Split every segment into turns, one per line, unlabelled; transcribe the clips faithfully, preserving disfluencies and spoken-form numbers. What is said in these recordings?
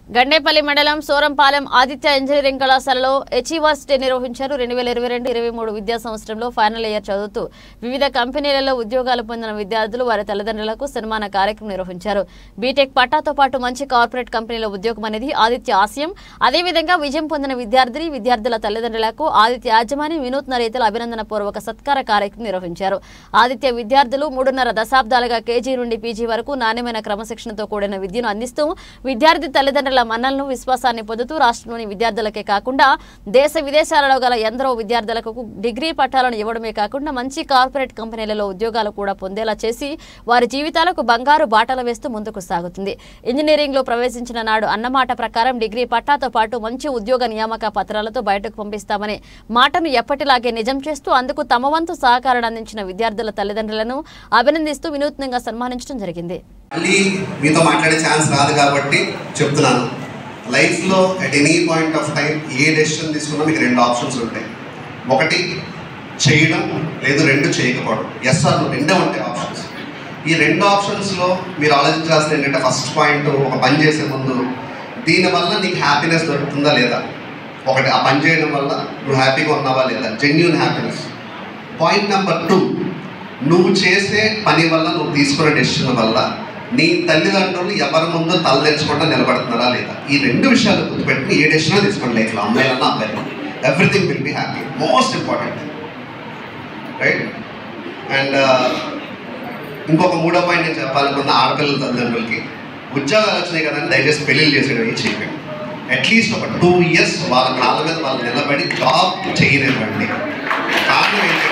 గండేపల్లి మండలం సోరంపాలెం ఆదిత్య ఇంజనీరింగ్ కళాశాలలో achievers day నిర్వహించారు. రెండు వేల ఇరవై రెండు ఇరవై మూడు విద్యా సంవత్సరంలో ఫైనల్ ఇయర్ చదువుతూ వివిధ కంపెనీలలో ఉద్యోగాలు పొందిన విద్యార్థులు వారి తల్లిదండ్రులకు సన్మాన కార్యక్రమం నిర్వహించారు. బీటెక్ పట్టాతో పాటు మంచి కార్పొరేట్ కంపెనీలో ఉద్యోగం అనేది ఆదిత్య ఆశయం. అదేవిధంగా విజయం పొందిన విద్యార్థి విద్యార్థుల తల్లిదండ్రులకు ఆదిత్య యాజమాని వినూత్న రీతిలో అభినందన పూర్వక సత్కార కార్యక్రమం నిర్వహించారు. ఆదిత్య విద్యార్థులు మూడున్నర దశాబ్దాలుగా కేజీ నుండి పీజీ వరకు నాణ్యమైన క్రమశిక్షణతో కూడిన విద్యను అందిస్తూ విద్యార్థి తల్లిదండ్రుల మన్నలను విశ్వాసాన్ని పొందుతూ రాష్ట్రంలోని విద్యార్థులకే కాకుండా దేశ విదేశాలలో గల ఎందరో విద్యార్థులకు డిగ్రీ పట్టాలను ఇవ్వడమే కాకుండా మంచి కార్పొరేట్ కంపెనీలలో ఉద్యోగాలు కూడా పొందేలా చేసి వారి జీవితాలకు బంగారు బాటలు వేస్తూ ముందుకు సాగుతుంది. ఇంజనీరింగ్ లో ప్రవేశించిన నాడు అన్నమాట ప్రకారం డిగ్రీ పట్టాతో పాటు మంచి ఉద్యోగ నియామక పత్రాలతో బయటకు పంపిస్తామనే మాటను ఎప్పటిలాగే నిజం చేస్తూ అందుకు తమ వంతు సహకారాన్ని అందించిన విద్యార్థుల తల్లిదండ్రులను అభినందిస్తూ వినూత్నంగా సన్మానించడం జరిగింది.
మళ్ళీ మీతో మాట్లాడే ఛాన్స్ రాదు కాబట్టి చెప్తున్నాను. లైఫ్లో at any point of time ఏ డెసిషన్ తీసుకున్నా మీకు రెండు ఆప్షన్స్ ఉంటాయి. ఒకటి చేయడం, లేదు రెండు చేయకపోవడం. ఎస్ ఆర్ నో రెండే ఉంటాయి ఆప్షన్స్. ఈ రెండు ఆప్షన్స్లో మీరు ఆలోచించాల్సింది ఏంటంటే ఫస్ట్ పాయింట్, ఒక పని చేసే ముందు దీనివల్ల నీకు హ్యాపీనెస్ దొరుకుతుందా లేదా. ఒకటి, ఆ పని చేయడం వల్ల నువ్వు హ్యాపీగా ఉన్నావా లేదా, genuine happiness. Point number two, నువ్వు చేసే పని వల్ల నువ్వు తీసుకునే డెసిషన్ వల్ల నీ తల్లిదండ్రులు ఎవరి ముందు తలదెచ్చకుండా నిలబడుతున్నారా లేదా. ఈ రెండు విషయాలు గుర్తుపెట్టుకుని ఏ డెసిషన్ తీసుకోండి లైఫ్లో, అమ్మాయిలన్నా అబ్బాయిలు, everything will be happy. Most important, right. And ఇంకొక మూడో పాయింట్ నేను చెప్పాలనుకున్న ఆడపిల్లల తల్లిదండ్రులకి, ఉద్యోగాలు వచ్చినాయి కదండి, దయచేసి పెళ్ళిళ్ళు చేసేయడం ఏం చేయకండి. అట్లీస్ట్ ఒక టూ ఇయర్స్ వాళ్ళ కాళ్ళ మీద వాళ్ళు నిలబడి జాబ్ చేయనివ్వండి. కారణం ఏంటంటే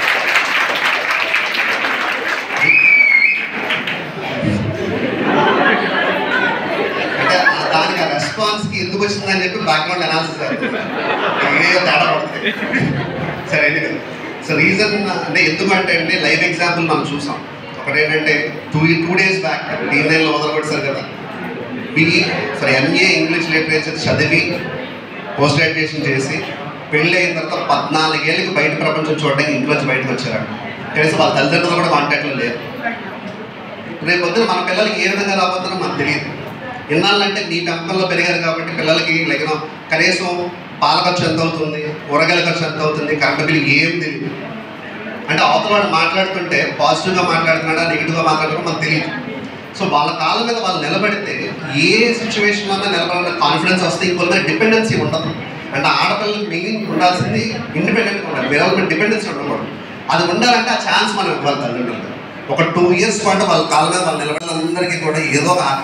దానికి ఆ రెస్పాన్స్కి ఎందుకు వచ్చిందని చెప్పి బ్యాక్గ్రౌండ్ అనాలిసిస్ అవుతుంది, ఏదో తేడా పడుతుంది. సరే అండి కదా. సో రీజన్ అంటే ఎందుకంటే అండి లైవ్ ఎగ్జాంపుల్ మనం చూసాం. ఒకటేంటంటే two two days back T నైన్లో వదలగొట్టారు కదా, BE sorry MA English literature చదివి పోస్ట్ గ్రాడ్యుయేషన్ చేసి పెళ్ళి అయిన తర్వాత పద్నాలుగేళ్ళకి బయట ప్రపంచం చూడడానికి ఇంట్లోంచి బయటకు వచ్చారంట. కనీసం వాళ్ళ తల్లిదండ్రులు కూడా కాంటాక్ట్లో లేరు. రేపు పొద్దున మన పిల్లలకి ఏ విధంగా రాబోతుందో మనకు తెలియదు. ఇన్నాళ్ళంటే మీ పెంపకంలో పెరిగారు కాబట్టి పిల్లలకి లైక్ కనీసం పాల ఖర్చు ఎంత అవుతుంది, కూరగాయల ఖర్చు ఎంత అవుతుంది, కరెంట్ బిల్లు ఏం తెలియదు. అంటే అవతల వాడు మాట్లాడుతుంటే పాజిటివ్గా మాట్లాడుతున్నాడా నెగిటివ్గా మాట్లాడుతున్నా మనకు తెలియదు. సో వాళ్ళ కాళ్ళ మీద వాళ్ళు నిలబడితే ఏ సిచ్యువేషన్లో నిలబడాలన్న కాన్ఫిడెన్స్ వస్తే ఇంకొక మీద డిపెండెన్సీ ఉండదు. అంటే ఆడపిల్లలకి మెయిన్ ఉండాల్సింది ఇండిపెండెంట్గా ఉండాలి, వేరే వాళ్ళ డిపెండెన్సీ ఉండకూడదు. అది ఉండాలంటే ఆ ఛాన్స్ మనం ఇవ్వాలి తల్లిదండ్రులు. ఒక టూ ఇయర్స్ పాటు వాళ్ళ కాళ్ళ మీద వాళ్ళు నిలబడాలందరికీ కూడా ఏదో ఒక ఆట,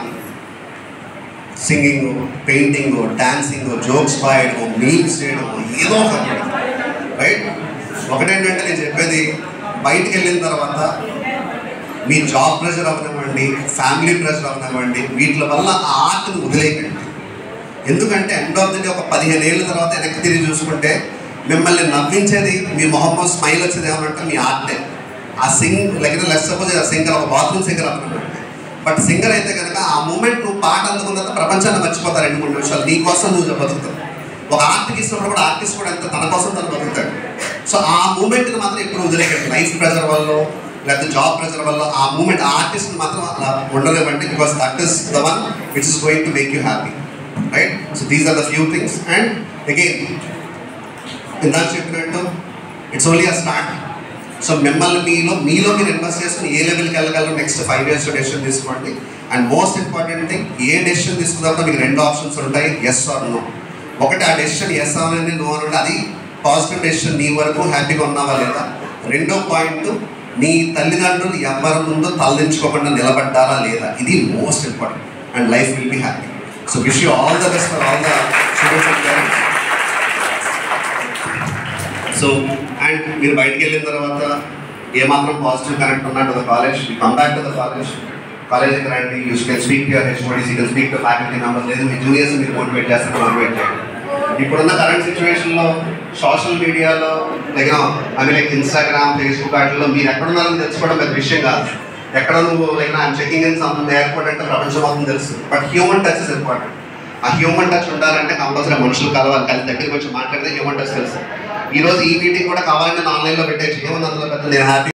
సింగింగ్, పెయింటింగ్, డాన్సింగ్, జోక్స్ బాయడం, మీమ్స్ చేయడం, ఏదో ఒకటి, రైట్. ఒకటేంటంటే నేను చెప్పేది, బయటికి వెళ్ళిన తర్వాత మీ జాబ్ ప్రెషర్ అవనివ్వండి, ఫ్యామిలీ ప్రెషర్ అవనివ్వండి, వీటి వల్ల ఆ ఆర్ట్ని వదిలేయండి. ఎందుకంటే ఎండ్ ఆఫ్ ది డే ఒక పదిహేను ఏళ్ళ తర్వాత వెనక్కి తిరిగి చూసుకుంటే మిమ్మల్ని నవ్వించేది, మీ మొహమ్మద్ స్మైల్ వచ్చేది ఏమంటే మీ ఆర్టే. ఆ సింగ్ లైక్ లెస్ సపోజ్ ఆ సింగర్ ఒక బాత్రూమ్ సింగర్ అనుకుంటే, బట్ సింగర్ అయితే కనుక ఆ మూమెంట్ నువ్వు పాట అందుకున్న తర్వాత ప్రపంచాన్ని మర్చిపోతారు రెండు మూడు నిమిషాలు, నీ కోసం నువ్వు బతుకుతావు. ఒక ఆర్ట్కి ఇచ్చినప్పుడు కూడా ఆర్టిస్ట్ కూడా ఎంత తన కోసం తను బతుకుతాడు. సో ఆ మూమెంట్ని మాత్రం ఎప్పుడు వదిలేకండి. లైఫ్ ప్రెషర్ వల్ల లేకపోతే జాబ్ ప్రెషర్ వల్ల ఆ మూమెంట్ ఆ ఆర్టిస్ట్ని మాత్రం అలా ఉండలేవండి. Because that is the one which is going to make you happy, right. So these are the few things. And again ఇందాక చెప్పినట్టు it's only a start. So మిమ్మల్ని మీలో మీలో మీరు ఇన్వెస్ట్ చేసుకుని ఏ లెవెల్కి వెళ్ళగలరు నెక్స్ట్ ఫైవ్ ఇయర్స్ డెసిషన్ తీసుకోండి. అండ్ మోస్ట్ ఇంపార్టెంట్ థింగ్, ఏ డెసిషన్ తీసుకున్నప్పుడు మీకు రెండు ఆప్షన్స్ ఉంటాయి, ఎస్ ఆర్ నో. ఒకటి ఆ డెసిషన్ ఎస్ అని నో అని ఉంటే అది పాజిటివ్ డెసిషన్, నీ వరకు హ్యాపీగా ఉన్నావా లేదా. రెండో పాయింట్, నీ తల్లిదండ్రులు ఎవరి ముందు తలదించుకోకుండా నిలబడ్డారా లేదా. ఇది most important. And life will be happy. So wish you all the best for all the students and parents. So and మీరు బయటికి వెళ్ళిన తర్వాత ఏమాత్రం పాజిటివ్ కనెక్ట్ ఉన్నా to the college, you come back to the college. కాలేజ్కి రండి, you can speak to your HODs, you can speak to faculty members, లేదు మీ జూనియర్స్ మీరు మోటివేట్ చేస్తారు, మోటివేట్ చేయండి. ఇప్పుడున్న కరెంట్ సిచ్యువేషన్లో సోషల్ మీడియాలో లైక్ అవి లైక్ ఇన్స్టాగ్రామ్, ఫేస్బుక్ వాటిల్లో మీరు ఎక్కడున్నారని తెలుసుకోవడం పెద్ద విషయం కాదు. ఎక్కడ నువ్వు like I'm checking in some airport అంటే ప్రపంచం మొత్తం తెలుసు. But human touch is important. ఆ హ్యూమన్ టచ్ ఉండాలంటే కంపల్సరీ మనుషులు కలవాలి, కలిసి దగ్గరికి వచ్చి మాట్లాడితే హ్యూమన్ టచ్ తెలుసు. ఈరోజు ఈ మీటింగ్ కూడా కావాలని నేను ఆన్లైన్లో పెట్టేసి ఏమన్నా అందులో పెద్ద నేను హ్యాపీ